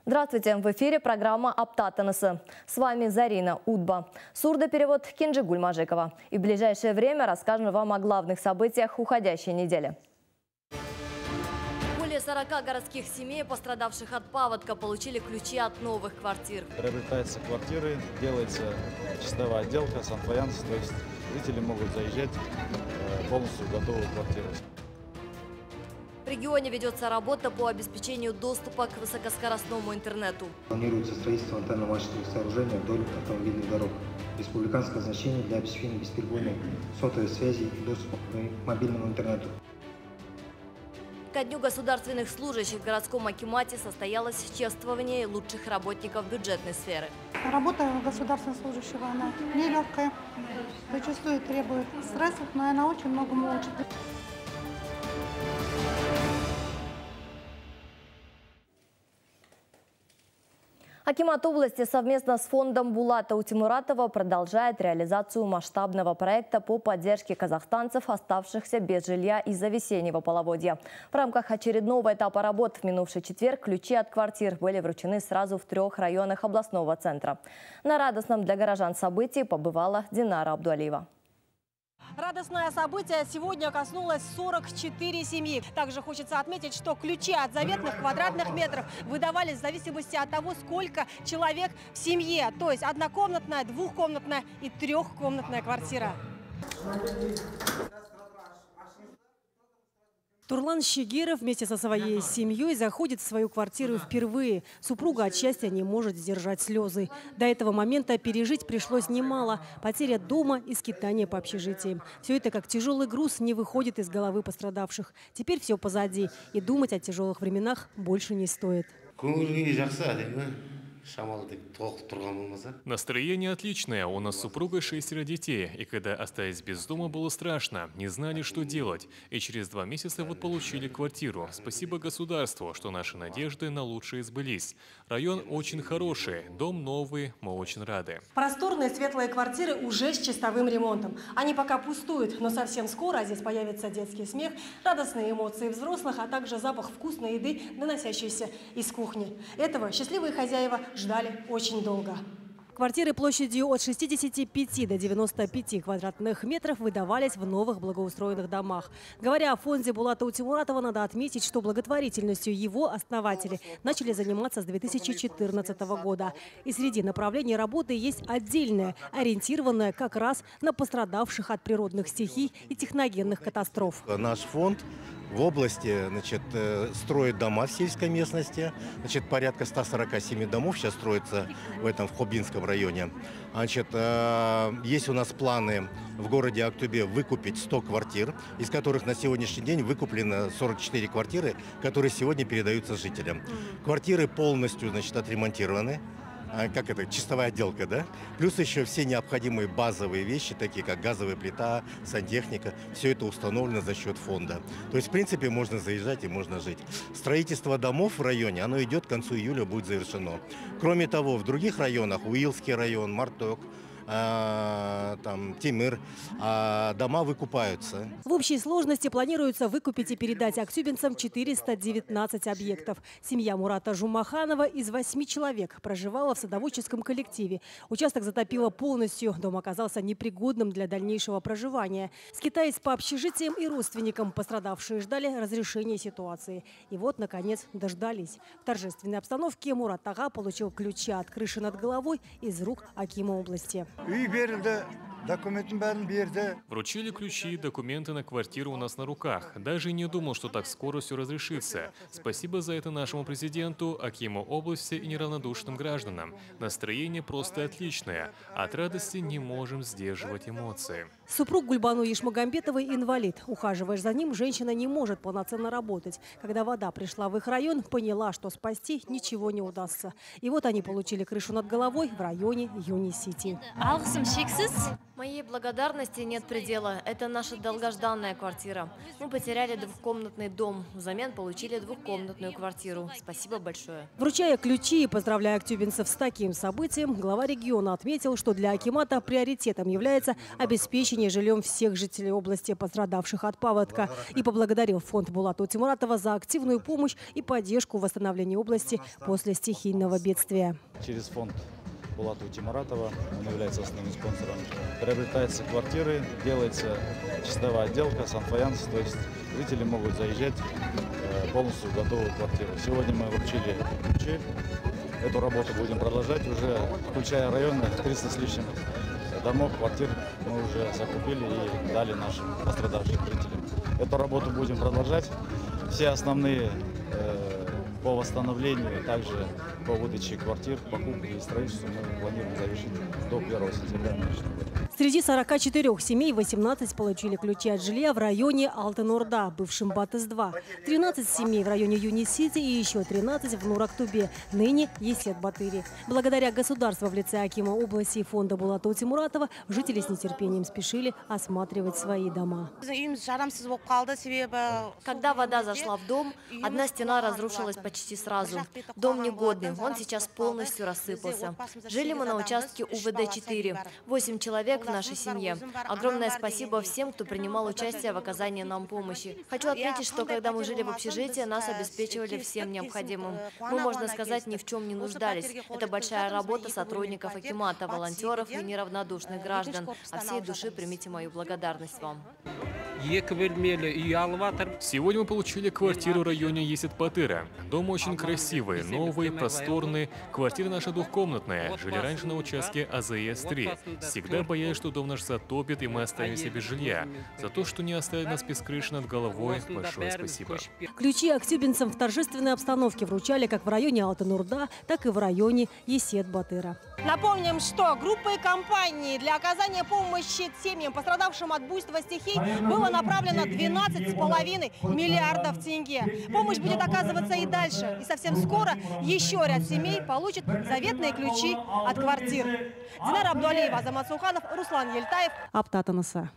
Здравствуйте! В эфире программа «Аптатанысы». С вами Зарина Удба. Сурдоперевод Кенжигуль Мажикова. И в ближайшее время расскажем вам о главных событиях уходящей недели. Более 40 городских семей, пострадавших от паводка, получили ключи от новых квартир. Приобретаются квартиры, делается чистовая отделка, санфаянс, то есть жители могут заезжать полностью в готовую квартиру. В регионе ведется работа по обеспечению доступа к высокоскоростному интернету. Планируется строительство антенно-мачтовых сооружений вдоль автомобильных дорог. Республиканское значение для обеспечения бесперебойной сотовой связи и доступа к мобильному интернету. Ко дню государственных служащих в городском акимате состоялось чествование лучших работников бюджетной сферы. Работа государственного служащего, она нелегкая, зачастую требует стрессов, но она очень многому учит. Акимат области совместно с фондом Булата Утимуратова продолжает реализацию масштабного проекта по поддержке казахстанцев, оставшихся без жилья из-за весеннего половодья. В рамках очередного этапа работ в минувший четверг ключи от квартир были вручены сразу в 3 районах областного центра. На радостном для горожан событии побывала Динара Абдуалиева. Радостное событие сегодня коснулось 44 семьи. Также хочется отметить, что ключи от заветных квадратных метров выдавались в зависимости от того, сколько человек в семье. То есть однокомнатная, двухкомнатная и трехкомнатная квартира. Турлан Щегиров вместе со своей семьей заходит в свою квартиру впервые. Супруга от счастья не может сдержать слезы. До этого момента пережить пришлось немало. Потеря дома и скитание по общежитиям. Все это как тяжелый груз не выходит из головы пострадавших. Теперь все позади. И думать о тяжелых временах больше не стоит. Настроение отличное. У нас с супругой 6 детей. И когда остались без дома, было страшно. Не знали, что делать. И через 2 месяца вот получили квартиру. Спасибо государству, что наши надежды на лучшее сбылись. Район очень хороший. Дом новый. Мы очень рады. Просторные светлые квартиры уже с чистовым ремонтом. Они пока пустуют, но совсем скоро здесь появится детский смех, радостные эмоции взрослых, а также запах вкусной еды, доносящийся из кухни. Этого счастливые хозяева ждали очень долго. Квартиры площадью от 65 до 95 квадратных метров выдавались в новых благоустроенных домах. Говоря о фонде Булата Утимуратова, надо отметить, что благотворительностью его основатели начали заниматься с 2014 года. И среди направлений работы есть отдельное, ориентированное как раз на пострадавших от природных стихий и техногенных катастроф. Наш фонд в области, строит дома в сельской местности. Порядка 147 домов сейчас строится в Хобинском районе. Есть у нас планы в городе Актубе выкупить 100 квартир, из которых на сегодняшний день выкуплено 44 квартиры, которые сегодня передаются жителям. Квартиры полностью, отремонтированы. Чистовая отделка, да? Плюс еще все необходимые базовые вещи, такие как газовая плита, сантехника. Все это установлено за счет фонда. То есть, в принципе, можно заезжать и можно жить. Строительство домов в районе, оно идет к концу июля, будет завершено. Кроме того, в других районах, Уилский район, Марток, Тимыр, дома выкупаются. В общей сложности планируется выкупить и передать актюбинцам 419 объектов. Семья Мурата Жумаханова из 8 человек проживала в садоводческом коллективе. Участок затопило полностью. Дом оказался непригодным для дальнейшего проживания. Скитаясь по общежитиям и родственникам, пострадавшие ждали разрешения ситуации. И вот, наконец, дождались. В торжественной обстановке Мурат Ага получил ключи от крыши над головой из рук акима области. Вручили ключи и документы на квартиру у нас на руках. Даже не думал, что так скоро все разрешится. Спасибо за это нашему президенту, акиму области и неравнодушным гражданам. Настроение просто отличное. От радости не можем сдерживать эмоции. Супруг Гульбану Ишмагамбетовой инвалид. Ухаживаешь за ним, женщина не может полноценно работать. Когда вода пришла в их район, поняла, что спасти ничего не удастся. И вот они получили крышу над головой в районе Юни-Сити. Моей благодарности нет предела. Это наша долгожданная квартира. Мы потеряли двухкомнатный дом. Взамен получили двухкомнатную квартиру. Спасибо большое. Вручая ключи и поздравляя актюбинцев с таким событием, глава региона отметил, что для акимата приоритетом является обеспечение жильем всех жителей области, пострадавших от паводка. И поблагодарил фонд Булата Утимуратова за активную помощь и поддержку в восстановлении области после стихийного бедствия. Через фонд Булата Утимуратова, он является основным спонсором, приобретаются квартиры, делается чистовая отделка, санфаянс, то есть жители могут заезжать полностью в готовую квартиру. Сегодня мы вручили ключи, эту работу будем продолжать, уже включая районы, 300 с лишним домов, квартир мы уже закупили и дали нашим пострадавшим жителям. Эту работу будем продолжать. Все основные по восстановлению, также по выдаче квартир, покупке и строительству мы планируем завершить до 1 сентября нынешнего года. Среди 44 семей 18 получили ключи от жилья в районе Алтын-Орда, бывшем Батыс-2. 13 семей в районе Юни-Сити и еще 13 в Нур-Актубе, ныне Есет-Батыри. Благодаря государству в лице акима области и фонда Булата Утимуратова жители с нетерпением спешили осматривать свои дома. Когда вода зашла в дом, одна стена разрушилась почти сразу. Дом негодный, он сейчас полностью рассыпался. Жили мы на участке УВД-4. 8 человек в нашей семье. Огромное спасибо всем, кто принимал участие в оказании нам помощи. Хочу отметить, что когда мы жили в общежитии, нас обеспечивали всем необходимым. Мы, можно сказать, ни в чем не нуждались. Это большая работа сотрудников акимата, волонтеров и неравнодушных граждан. От всей души примите мою благодарность вам. Сегодня мы получили квартиру в районе Есет-Батыра. Дом очень красивый, новый, просторный. Квартира наша двухкомнатная. Жили раньше на участке АЗС-3. Всегда боялись, что дом наш затопит, и мы останемся без жилья. За то, что не оставили нас без крыши над головой, большое спасибо. Ключи актюбинцам в торжественной обстановке вручали как в районе Алтын-Орда, так и в районе Есет-Батыра. Напомним, что группой компании для оказания помощи семьям, пострадавшим от буйства стихий, было направлено 12,5 миллиардов тенге. Помощь будет оказываться и дальше. И совсем скоро еще ряд семей получит заветные ключи от квартир. Динара Абдуалиева, Азамат Суханов, Руслан Ельтаев. Аптатанаса.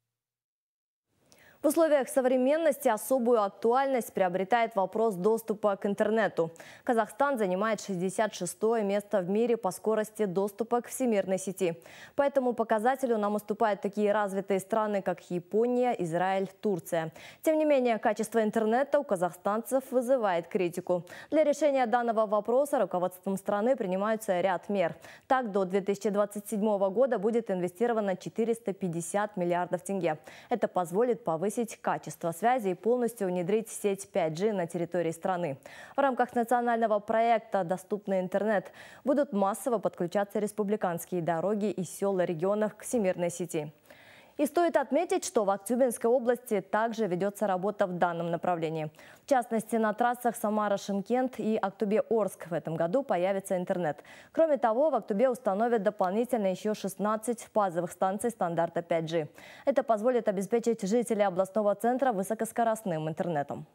В условиях современности особую актуальность приобретает вопрос доступа к интернету. Казахстан занимает 66-е место в мире по скорости доступа к всемирной сети. По этому показателю нам уступают такие развитые страны, как Япония, Израиль, Турция. Тем не менее, качество интернета у казахстанцев вызывает критику. Для решения данного вопроса руководством страны принимаются ряд мер. Так, до 2027 года будет инвестировано 450 миллиардов тенге. Это позволит повысить качество связи и полностью внедрить сеть 5G на территории страны. В рамках национального проекта «Доступный интернет» будут массово подключаться республиканские дороги и села регионов к всемирной сети. И стоит отметить, что в Актюбинской области также ведется работа в данном направлении. В частности, на трассах Самара-Шымкент и Актубе-Орск в этом году появится интернет. Кроме того, в Актубе установят дополнительно еще 16 базовых станций стандарта 5G. Это позволит обеспечить жителей областного центра высокоскоростным интернетом.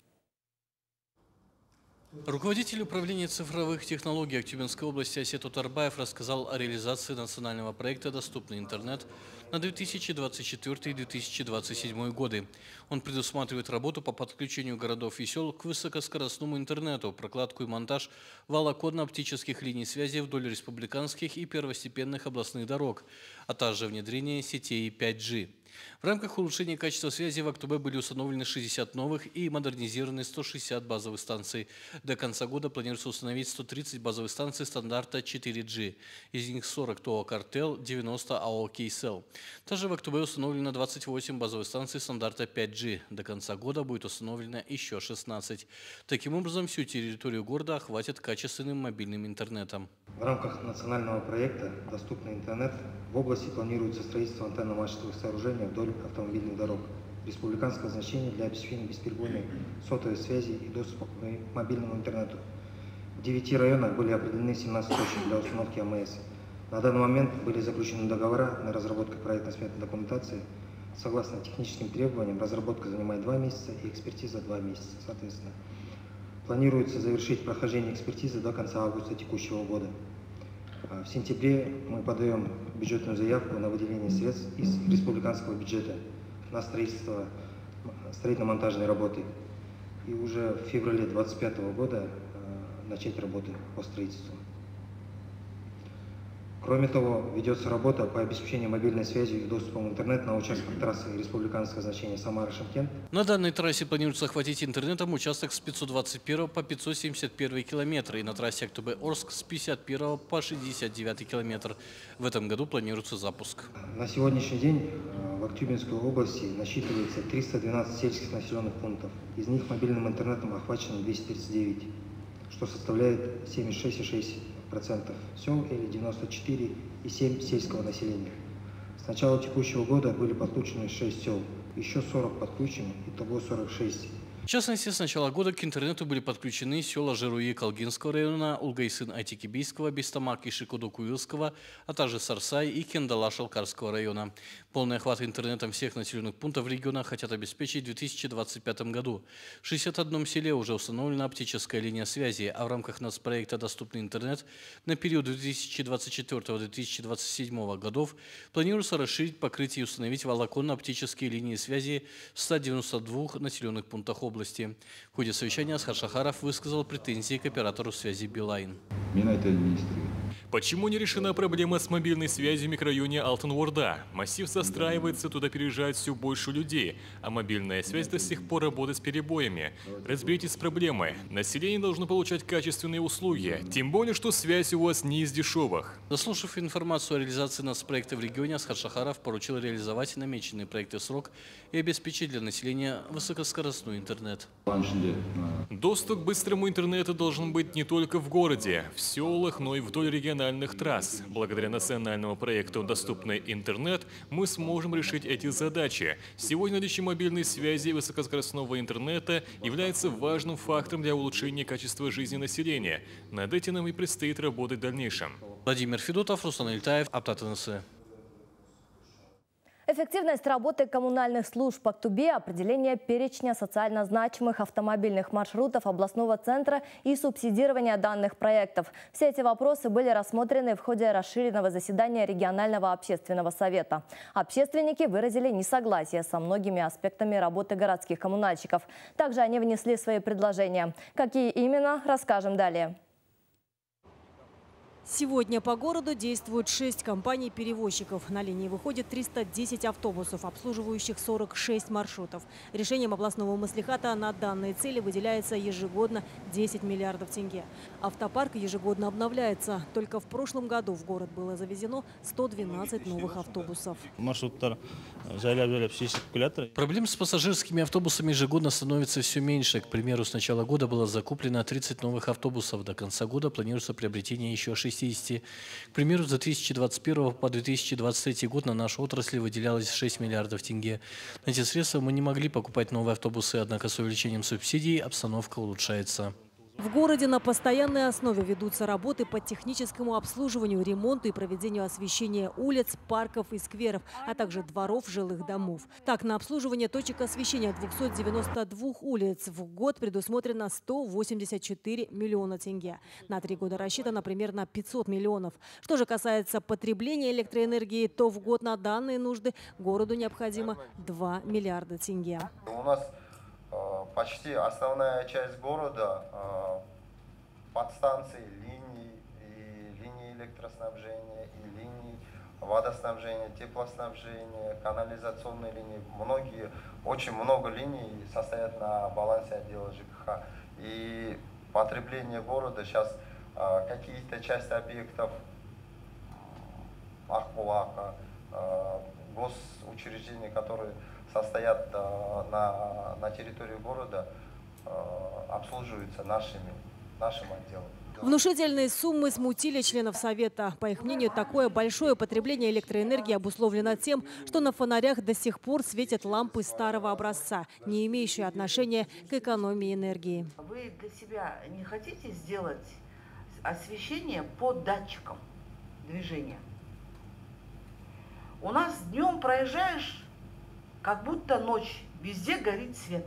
Руководитель управления цифровых технологий Актюбинской области Асет Утарбаев рассказал о реализации национального проекта «Доступный интернет» на 2024-2027 годы. Он предусматривает работу по подключению городов и сел к высокоскоростному интернету, прокладку и монтаж волоконно-оптических линий связи вдоль республиканских и первостепенных областных дорог, а также внедрение сетей 5G. В рамках улучшения качества связи в Актубе были установлены 60 новых и модернизированы 160 базовых станций. До конца года планируется установить 130 базовых станций стандарта 4G. Из них 40 ТО «Картел», 90 АО «Кейсел». Также в Актубе установлено 28 базовых станций стандарта 5G. До конца года будет установлено еще 16. Таким образом, всю территорию города охватит качественным мобильным интернетом. В рамках национального проекта «Доступный интернет» в области планируется строительство антенно-мачтовых сооружений вдоль автомобильных дорог. Республиканское значение для обеспечения бесперебойной сотовой связи и доступа к мобильному интернету. В 9 районах были определены 17 точек для установки АМС. На данный момент были заключены договора на разработку проектно-сметной документации. Согласно техническим требованиям, разработка занимает 2 месяца и экспертиза 2 месяца, соответственно. Планируется завершить прохождение экспертизы до конца августа текущего года. В сентябре мы подаем бюджетную заявку на выделение средств из республиканского бюджета на строительство строительно-монтажной работы. И уже в феврале 2025 года начать работы по строительству. Кроме того, ведется работа по обеспечению мобильной связью и доступом в интернет на участках трассы республиканского значения Самара-Шымкент. На данной трассе планируется охватить интернетом участок с 521 по 571 километр и на трассе Актубе-Орск с 51 по 69 километр. В этом году планируется запуск. На сегодняшний день в Актюбинской области насчитывается 312 сельских населенных пунктов. Из них мобильным интернетом охвачено 239, что составляет 76,6% сел или 94,7% сельского населения. С начала текущего года были подключены 6 сел, еще 40 подключены, итого 46. В частности, с начала года к интернету были подключены села Жируи Колгинского района, Улгайсын Айтикибийского, Бестамак и Шикудукуилского, а также Сарсай и Кендала Шалкарского района. Полный охват интернетом всех населенных пунктов региона хотят обеспечить в 2025 году. В 61 селе уже установлена оптическая линия связи, а в рамках нацпроекта «Доступный интернет» на период 2024-2027 годов планируется расширить покрытие и установить волоконно-оптические линии связи в 192 населенных пунктах области. В ходе совещания Асхат Шахаров высказал претензии к оператору связи Билайн. Почему не решена проблема с мобильной связью в микрорайоне Алтын-Орда? Массив застраивается, туда переезжает все больше людей, а мобильная связь до сих пор работает с перебоями. Разберитесь с проблемой. Население должно получать качественные услуги, тем более, что связь у вас не из дешевых. Заслушав информацию о реализации нацпроекта в регионе, Асхат Шахаров поручил реализовать намеченные проекты в срок и обеспечить для населения высокоскоростной интернет. Доступ к быстрому интернету должен быть не только в городе, в селах, но и вдоль региональных трасс. Благодаря национальному проекту «Доступный интернет» мы сможем решить эти задачи. Сегодня наличие мобильной связи и высокоскоростного интернета является важным фактором для улучшения качества жизни населения. Над этим нам и предстоит работать в дальнейшем. Владимир Федотов, Руслан Ильтаев, Аптат-НС. Эффективность работы коммунальных служб по Актубе, определение перечня социально значимых автомобильных маршрутов областного центра и субсидирование данных проектов. Все эти вопросы были рассмотрены в ходе расширенного заседания регионального общественного совета. Общественники выразили несогласие со многими аспектами работы городских коммунальщиков. Также они внесли свои предложения. Какие именно, расскажем далее. Сегодня по городу действуют 6 компаний-перевозчиков. На линии выходит 310 автобусов, обслуживающих 46 маршрутов. Решением областного маслихата на данные цели выделяется ежегодно 10 миллиардов тенге. Автопарк ежегодно обновляется. Только в прошлом году в город было завезено 112 новых автобусов. Проблем с пассажирскими автобусами ежегодно становится все меньше. К примеру, с начала года было закуплено 30 новых автобусов. До конца года планируется приобретение еще 60. К примеру, за 2021 по 2023 год на нашу отрасль выделялось 6 миллиардов тенге. На эти средства мы не могли покупать новые автобусы, однако с увеличением субсидий обстановка улучшается. В городе на постоянной основе ведутся работы по техническому обслуживанию, ремонту и проведению освещения улиц, парков и скверов, а также дворов жилых домов. Так, на обслуживание точек освещения 292 улиц в год предусмотрено 184 миллиона тенге. На 3 года рассчитано примерно 500 миллионов. Что же касается потребления электроэнергии, то в год на данные нужды городу необходимо 2 миллиарда тенге. У нас почти основная часть города, подстанции, линии электроснабжения, и линии водоснабжения, теплоснабжения, канализационные линии. Очень много линий состоят на балансе отдела ЖКХ. И потребление города сейчас какие-то части объектов Ахбулака, госучреждений, которые состоят на территории города, обслуживаются нашим отделом. Внушительные суммы смутили членов Совета. По их мнению, такое большое потребление электроэнергии обусловлено тем, что на фонарях до сих пор светят лампы старого образца, не имеющие отношения к экономии энергии. Вы для себя не хотите сделать освещение по датчикам движения? У нас днем проезжаешь, как будто ночь, везде горит свет.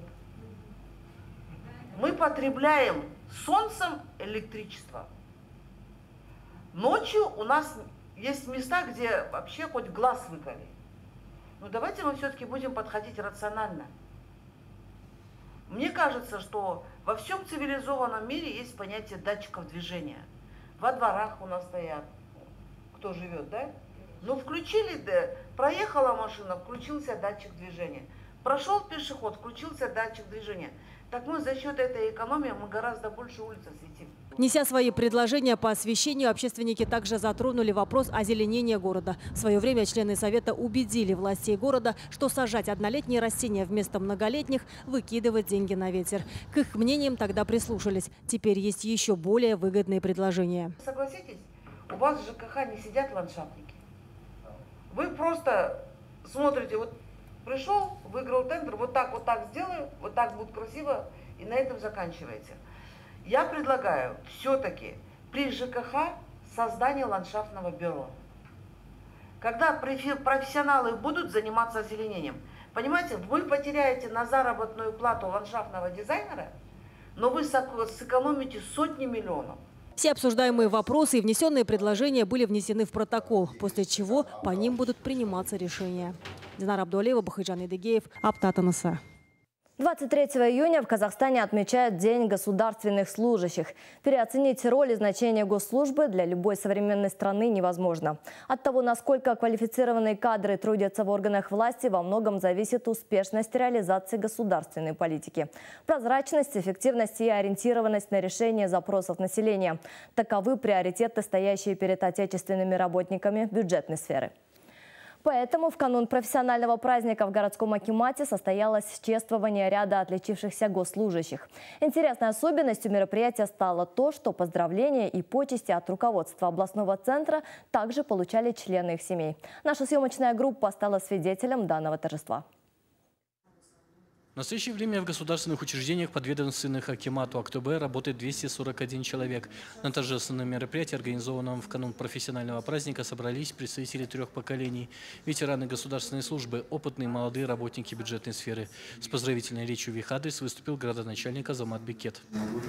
Мы потребляем солнцем электричество. Ночью у нас есть места, где вообще хоть глаз выколи. Но давайте мы все-таки будем подходить рационально. Мне кажется, что во всем цивилизованном мире есть понятие датчиков движения. Во дворах у нас стоят, кто живет, да? Ну, включили, да, проехала машина, включился датчик движения. Прошел пешеход, включился датчик движения. Так мы за счет этой экономии мы гораздо больше улиц осветим. Неся свои предложения по освещению, общественники также затронули вопрос озеленения города. В свое время члены Совета убедили властей города, что сажать однолетние растения вместо многолетних – выкидывать деньги на ветер. К их мнениям тогда прислушались. Теперь есть еще более выгодные предложения. Согласитесь, у вас в ЖКХ не сидят ландшафтники. Вы просто смотрите, вот пришел, выиграл тендер, вот так сделаю, вот так будет красиво, и на этом заканчиваете. Я предлагаю все-таки при ЖКХ создание ландшафтного бюро. Когда профессионалы будут заниматься озеленением, понимаете, вы потеряете на заработную плату ландшафтного дизайнера, но вы сэкономите сотни миллионов. Все обсуждаемые вопросы и внесенные предложения были внесены в протокол, после чего по ним будут приниматься решения. Динара Абдуалиева, Бахыджан Идыгеев, Аптат ТНС. 23 июня в Казахстане отмечают День государственных служащих. Переоценить роль и значение госслужбы для любой современной страны невозможно. От того, насколько квалифицированные кадры трудятся в органах власти, во многом зависит успешность реализации государственной политики. Прозрачность, эффективность и ориентированность на решение запросов населения – таковы приоритеты, стоящие перед отечественными работниками бюджетной сферы. Поэтому в канун профессионального праздника в городском акимате состоялось чествование ряда отличившихся госслужащих. Интересной особенностью мероприятия стало то, что поздравления и почести от руководства областного центра также получали члены их семей. Наша съемочная группа стала свидетелем данного торжества. В настоящее время в государственных учреждениях, подведомственных акимату АКТБ, работает 241 человек. На торжественном мероприятии, организованном в канун профессионального праздника, собрались представители 3 поколений. Ветераны государственной службы, опытные молодые работники бюджетной сферы. С поздравительной речью в их адрес выступил градоначальник Азамат Бекет.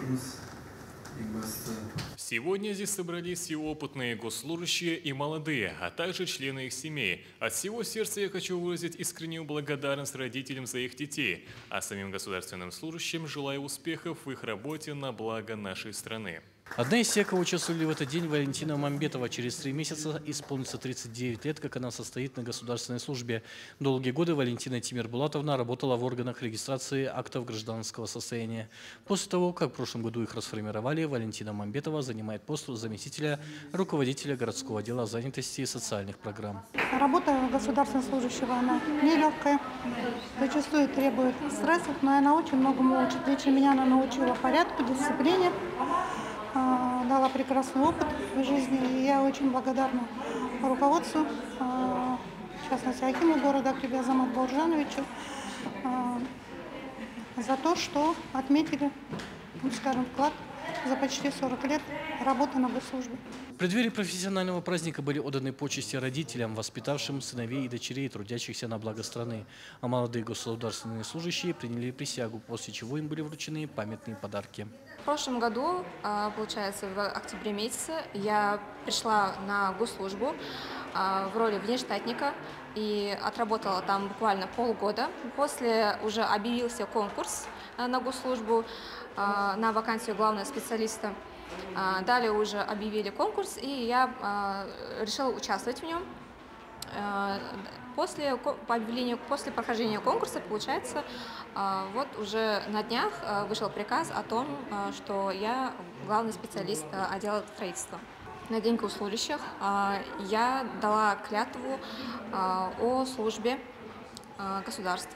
Сегодня здесь собрались и опытные госслужащие, и молодые, а также члены их семей. От всего сердца я хочу выразить искреннюю благодарность родителям за их детей, а самим государственным служащим желаю успехов в их работе на благо нашей страны. Одна из тех, кого участвовали в этот день, Валентина Мамбетова. Через 3 месяца исполнится 39 лет, как она состоит на государственной службе. Долгие годы Валентина Тимирбулатовна работала в органах регистрации актов гражданского состояния. После того, как в прошлом году их расформировали, Валентина Мамбетова занимает пост заместителя руководителя городского отдела занятости и социальных программ. Работа государственного служащего, она нелегкая, зачастую требует стрессов, но она очень многому учит. Лично меня она научила порядку, дисциплине. Дала прекрасный опыт в жизни, и я очень благодарна руководству, в частности акиму города Актобе Азамату Бауыржановичу, за то, что отметили, скажем, вклад за почти 40 лет работы на госслужбе. В преддверии профессионального праздника были отданы почести родителям, воспитавшим сыновей и дочерей, трудящихся на благо страны. А молодые государственные служащие приняли присягу, после чего им были вручены памятные подарки. В прошлом году, получается, в октябре месяце я пришла на госслужбу в роли внештатника и отработала там буквально полгода. После уже объявился конкурс на госслужбу на вакансию главного специалиста. Далее уже объявили конкурс, и я решила участвовать в нем. После прохождения конкурса, получается, вот уже на днях вышел приказ о том, что я главный специалист отдела строительства. На День госслужащих я дала клятву о службе государству.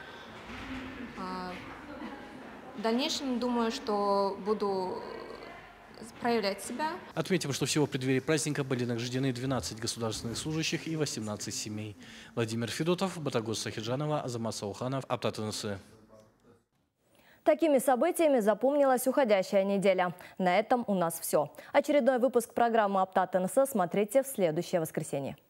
В дальнейшем, думаю, что буду проявлять себя. Отметим, что всего в преддверии праздника были награждены 12 государственных служащих и 18 семей. Владимир Федотов, Батагос Сахиджанова, Азамат Сауханов, Аптат ТНС. Такими событиями запомнилась уходящая неделя. На этом у нас все. Очередной выпуск программы Аптат ТНС смотрите в следующее воскресенье.